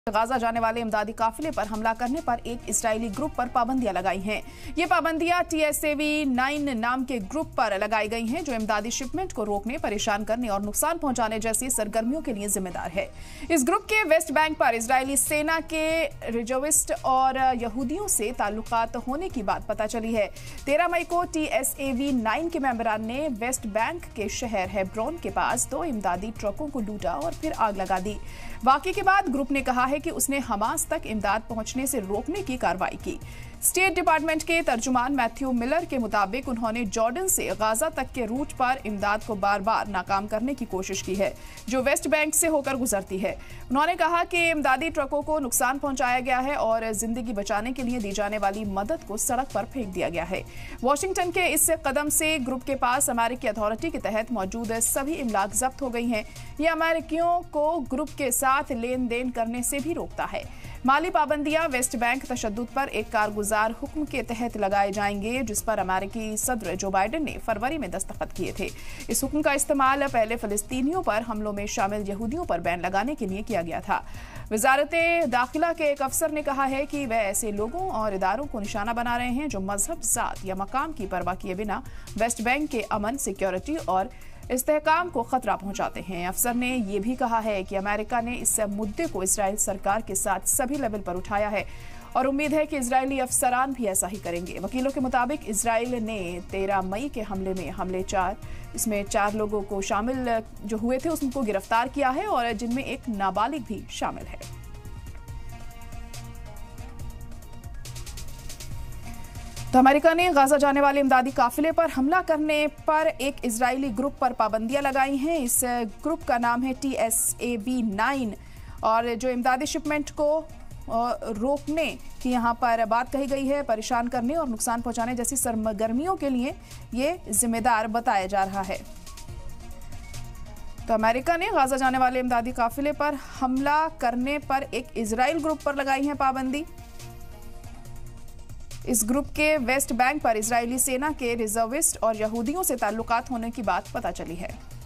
Gaza जाने वाले इमदादी काफिले पर हमला करने पर एक इजरायली ग्रुप पर पाबंदियां लगाई हैं। ये पाबंदियां TSAV-9 नाम के ग्रुप पर लगाई गई हैं, जो इमदादी शिपमेंट को रोकने, परेशान करने और नुकसान पहुंचाने जैसी सरगर्मियों के लिए जिम्मेदार है। इस ग्रुप के वेस्ट बैंक पर इजरायली सेना के रिजर्विस्ट और यहूदियों से ताल्लुकात होने की बात पता चली है। 13 मई को TSAV-9 के मेंबरान ने वेस्ट बैंक के शहर हेब्रोन के पास 2 इमदादी ट्रकों को लूटा और फिर आग लगा दी। वाकये के बाद ग्रुप ने कहा है कि उसने हमास तक इमदाद पहुंचने से रोकने की कार्रवाई की। स्टेट डिपार्टमेंट के तर्जुमान मैथ्यू मिलर के मुताबिक उन्होंने जॉर्डन से गाजा तक के रूट पर इमदाद को बार बार नाकाम करने की कोशिश की है, जो वेस्ट बैंक से होकर गुजरती है। उन्होंने कहा कि इमदादी ट्रकों को नुकसान पहुंचाया गया है और जिंदगी बचाने के लिए दी जाने वाली मदद को सड़क पर फेंक दिया गया है। वॉशिंगटन के इस कदम से ग्रुप के पास अमेरिकी अथॉरिटी के तहत मौजूद सभी इमलाक जब्त हो गई हैं। ये अमेरिकियों को ग्रुप के साथ लेन देन करने से भी रोकता है। माली पाबंदियां वेस्ट बैंक तशद्दुद पर एक कारगुजार हुक्म के तहत लगाए जाएंगे, जिस पर अमेरिकी सदर जो बाइडेन ने फरवरी में दस्तखत किए थे। इस हुक्म का इस्तेमाल पहले फिलिस्तीनियों पर हमलों में शामिल यहूदियों पर बैन लगाने के लिए किया गया था। वजारत दाखिला के एक अफसर ने कहा है कि वह ऐसे लोगों और इदारों को निशाना बना रहे हैं जो मजहब, जात या मकाम की परवाह किए बिना वेस्ट बैंक के अमन, सिक्योरिटी और इस्तेहकाम को खतरा पहुंचाते हैं। अफसर ने यह भी कहा है कि अमेरिका ने इस मुद्दे को इजराइल सरकार के साथ सभी लेवल पर उठाया है और उम्मीद है कि इजरायली अफसरान भी ऐसा ही करेंगे। वकीलों के मुताबिक इजराइल ने 13 मई के हमले 4 लोगों को शामिल जो हुए थे उनको गिरफ्तार किया है और जिनमें एक नाबालिग भी शामिल है। तो अमेरिका ने गाजा जाने वाले इमदादी काफिले पर हमला करने पर एक इजरायली ग्रुप पर पाबंदियां लगाई हैं। इस ग्रुप का नाम है TSAV-9 और जो इमदादी शिपमेंट को रोकने की यहाँ पर बात कही गई है, परेशान करने और नुकसान पहुंचाने जैसी सरगर्मियों के लिए ये जिम्मेदार बताया जा रहा है। तो अमेरिका ने गाजा जाने वाले इमदादी काफिले पर हमला करने पर एक इजरायल ग्रुप पर लगाई है पाबंदी। इस ग्रुप के वेस्ट बैंक पर इजरायली सेना के रिजर्विस्ट और यहूदियों से ताल्लुकात होने की बात पता चली है।